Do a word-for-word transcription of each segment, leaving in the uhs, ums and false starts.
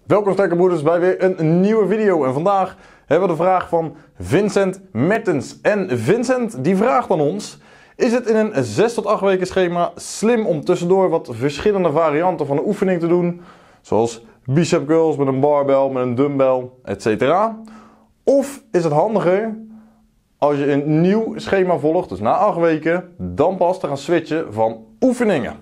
Welkom sterke broeders bij weer een nieuwe video en vandaag hebben we de vraag van Vincent Mertens. En Vincent die vraagt aan ons: is het in een zes tot acht weken schema slim om tussendoor wat verschillende varianten van een oefening te doen, zoals bicep curls met een barbell, met een dumbbell, et cetera. Of is het handiger als je een nieuw schema volgt, dus na acht weken, dan pas te gaan switchen van oefeningen?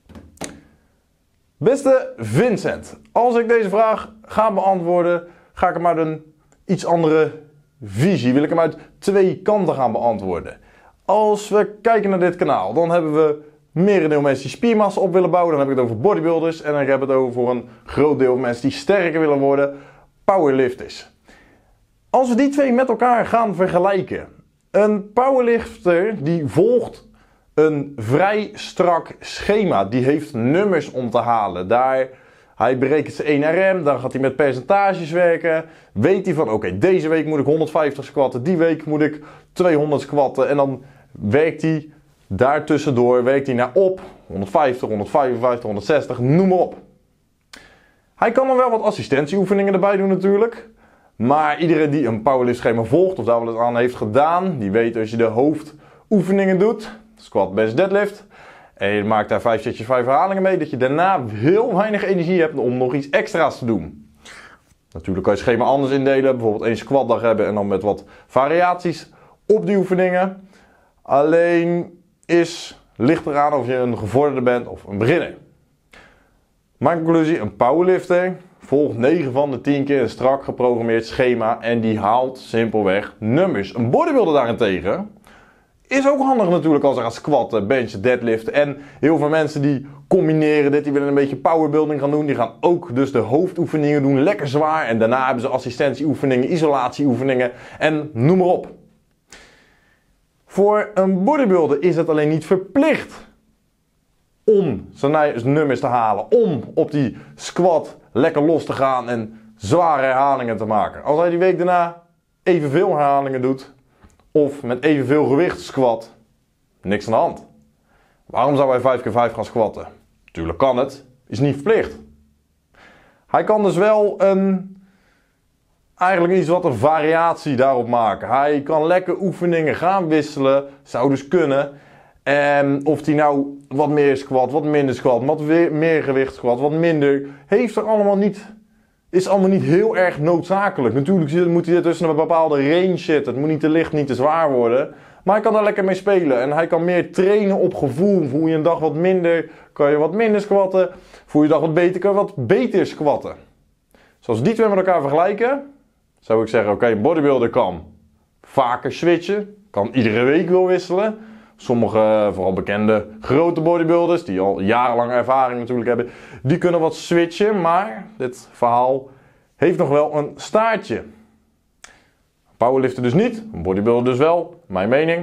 Beste Vincent, als ik deze vraag ga beantwoorden, ga ik hem uit een iets andere visie. Wil ik hem uit twee kanten gaan beantwoorden. Als we kijken naar dit kanaal, dan hebben we merendeel mensen die spiermassa op willen bouwen. Dan heb ik het over bodybuilders en dan heb ik het over voor een groot deel mensen die sterker willen worden, powerlifters. Als we die twee met elkaar gaan vergelijken. Een powerlifter die volgt een vrij strak schema. Die heeft nummers om te halen. Daar, hij berekent zijn één R M, dan gaat hij met percentages werken. Weet hij van oké, okay, deze week moet ik honderdvijftig squatten, die week moet ik tweehonderd squatten. En dan werkt hij daartussendoor, werkt hij naar op, honderdvijftig, honderdvijfenvijftig, honderdzestig, noem maar op. Hij kan dan wel wat assistentieoefeningen erbij doen natuurlijk. Maar iedereen die een powerlift schema volgt of daar wel eens aan heeft gedaan, die weet als je de hoofdoefeningen doet, squat, bench, deadlift, en je maakt daar vijf setjes, vijf herhalingen mee, dat je daarna heel weinig energie hebt om nog iets extra's te doen. Natuurlijk kan je het schema anders indelen, bijvoorbeeld één squatdag hebben en dan met wat variaties op die oefeningen. Alleen is, ligt eraan of je een gevorderde bent of een beginner. Mijn conclusie, een powerlifter volgt negen van de tien keer een strak geprogrammeerd schema en die haalt simpelweg nummers. Een bodybuilder daarentegen is ook handig natuurlijk als ze gaan squatten, benchen, deadliften. En heel veel mensen die combineren dit, die willen een beetje powerbuilding gaan doen. Die gaan ook dus de hoofdoefeningen doen, lekker zwaar. En daarna hebben ze assistentieoefeningen, isolatieoefeningen en noem maar op. Voor een bodybuilder is het alleen niet verplicht om zijn nummers te halen. Om op die squat lekker los te gaan en zware herhalingen te maken. Als hij die week daarna evenveel herhalingen doet, of met evenveel gewicht squat, niks aan de hand. Waarom zou hij vijf keer vijf gaan squatten? Tuurlijk kan het, is niet verplicht. Hij kan dus wel een, eigenlijk iets wat een variatie daarop maken. Hij kan lekker oefeningen gaan wisselen, zou dus kunnen. En of hij nou wat meer squat, wat minder squat, wat meer gewicht squat, wat minder, heeft er allemaal niet. Is allemaal niet heel erg noodzakelijk. Natuurlijk moet hij tussen een bepaalde range zitten. Het moet niet te licht, niet te zwaar worden. Maar hij kan daar lekker mee spelen. En hij kan meer trainen op gevoel. Voel je een dag wat minder, kan je wat minder squatten. Voel je een dag wat beter, kan je wat beter squatten. Zoals die twee met elkaar vergelijken, zou ik zeggen, oké, okay, een bodybuilder kan vaker switchen. Kan iedere week wel wisselen. Sommige, vooral bekende grote bodybuilders, die al jarenlang ervaring natuurlijk hebben, die kunnen wat switchen, maar dit verhaal heeft nog wel een staartje. Powerlifter dus niet, een bodybuilder dus wel, mijn mening.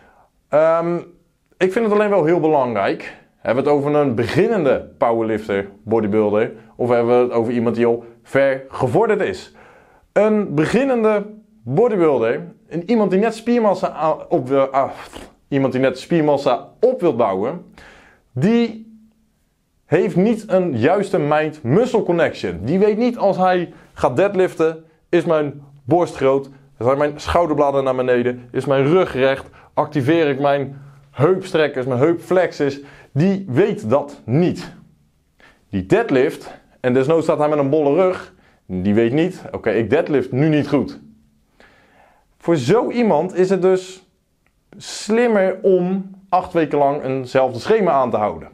Um, ik vind het alleen wel heel belangrijk. Hebben we het over een beginnende powerlifter, bodybuilder, of hebben we het over iemand die al ver gevorderd is? Een beginnende bodybuilder, en iemand die net spiermassa op wil... Uh, Iemand die net spiermassa op wilt bouwen, die heeft niet een juiste mind-muscle connection. Die weet niet als hij gaat deadliften, is mijn borst groot, zijn mijn schouderbladen naar beneden, is mijn rug recht, activeer ik mijn heupstrekkers, mijn heupflexes. Die weet dat niet. Die deadlift, en desnoods staat hij met een bolle rug, die weet niet, oké, okay, ik deadlift nu niet goed. Voor zo iemand is het dus slimmer om acht weken lang eenzelfde schema aan te houden.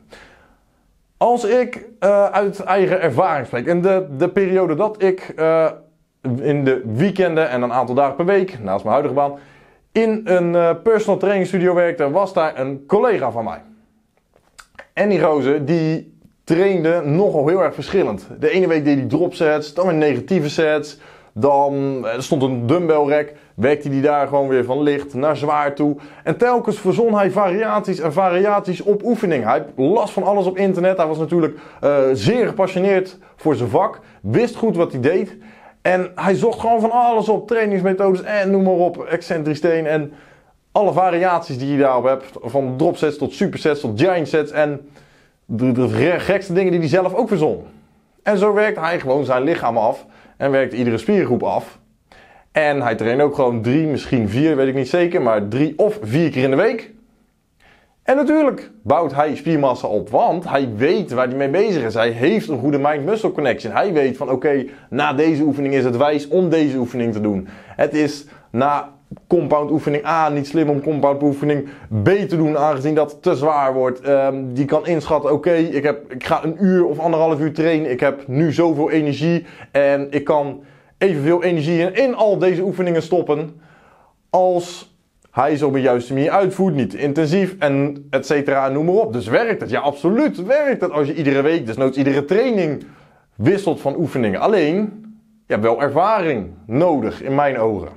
Als ik uh, uit eigen ervaring spreek, en de, de periode dat ik uh, in de weekenden en een aantal dagen per week, naast mijn huidige baan, in een uh, personal training studio werkte, was daar een collega van mij. En die gozer, die trainde nogal heel erg verschillend. De ene week deed hij drop sets, dan weer negatieve sets. Dan er stond een dumbbell rack, werkte hij daar gewoon weer van licht naar zwaar toe. En telkens verzon hij variaties en variaties op oefening. Hij las van alles op internet. Hij was natuurlijk uh, zeer gepassioneerd voor zijn vak. Wist goed wat hij deed. En hij zocht gewoon van alles op. Trainingsmethodes en noem maar op. Eccentrisch steen en alle variaties die je daarop hebt. Van dropsets tot supersets tot giant sets. En de, de gekste dingen die hij zelf ook verzon. En zo werkt hij gewoon zijn lichaam af en werkt iedere spiergroep af. En hij traint ook gewoon drie, misschien vier, weet ik niet zeker, maar drie of vier keer in de week. En natuurlijk bouwt hij spiermassa op, want hij weet waar hij mee bezig is. Hij heeft een goede mind-muscle connection. Hij weet van oké, okay, na deze oefening is het wijs om deze oefening te doen. Het is na compound oefening A niet slim om compound oefening B te doen, aangezien dat te zwaar wordt. Um, die kan inschatten, oké, okay, ik, heb, ik ga een uur of anderhalf uur trainen. Ik heb nu zoveel energie en ik kan evenveel energie in, in al deze oefeningen stoppen als hij ze op een juiste manier uitvoert, niet intensief en et cetera, noem maar op. Dus werkt het? Ja, absoluut werkt het als je iedere week, desnoods iedere training wisselt van oefeningen. Alleen, je hebt wel ervaring nodig in mijn ogen.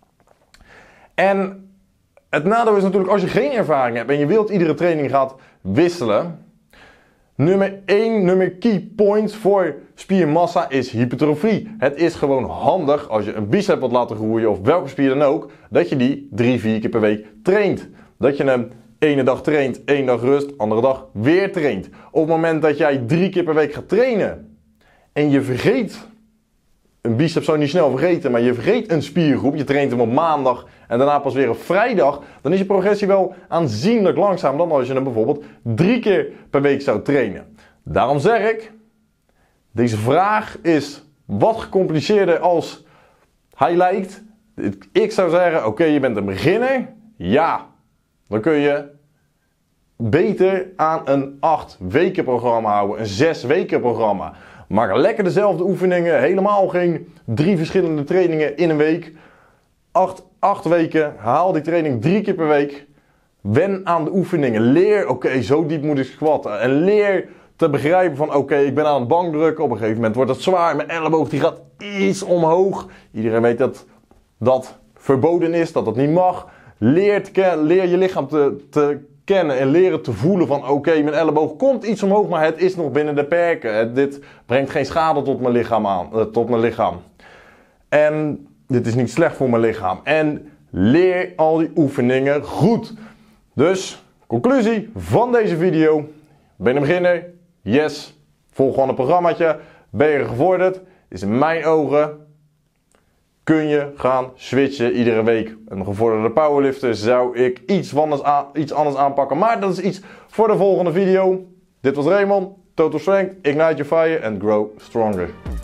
En het nadeel is natuurlijk als je geen ervaring hebt en je wilt iedere training gaat wisselen. Nummer één, nummer key point voor spiermassa is hypertrofie. Het is gewoon handig als je een bicep wilt laten groeien of welke spier dan ook, dat je die drie, vier keer per week traint. Dat je hem ene dag traint, één dag rust, andere dag weer traint. Op het moment dat jij drie keer per week gaat trainen en je vergeet, een bicep zou je niet snel vergeten, maar je vergeet een spiergroep, je traint hem op maandag en daarna pas weer op vrijdag, dan is je progressie wel aanzienlijk langzamer dan als je hem bijvoorbeeld drie keer per week zou trainen. Daarom zeg ik, deze vraag is wat gecompliceerder als hij lijkt. Ik zou zeggen, oké, okay, je bent een beginner, ja, dan kun je beter aan een acht weken programma houden, een zes weken programma. Maak lekker dezelfde oefeningen, helemaal geen drie verschillende trainingen in een week. Acht, acht weken, haal die training drie keer per week. Wen aan de oefeningen, leer, oké, okay, zo diep moet ik squatten. En leer te begrijpen van, oké, okay, ik ben aan het bankdrukken, op een gegeven moment wordt het zwaar, mijn elleboog die gaat iets omhoog. Iedereen weet dat dat verboden is, dat dat niet mag. Leer, te, leer je lichaam te, te kennen en leren te voelen van oké, okay, mijn elleboog komt iets omhoog, maar het is nog binnen de perken. Het, dit brengt geen schade tot mijn lichaam aan, uh, tot mijn lichaam. En dit is niet slecht voor mijn lichaam. En leer al die oefeningen goed. Dus, conclusie van deze video. Ben je een beginner? Yes. Volg gewoon een programmaatje. Ben je gevorderd? Is in mijn ogen kun je gaan switchen iedere week. Een gevorderde powerlifter zou ik iets anders, aan, iets anders aanpakken. Maar dat is iets voor de volgende video. Dit was Raymond. Total Strength. Ignite your fire and grow stronger.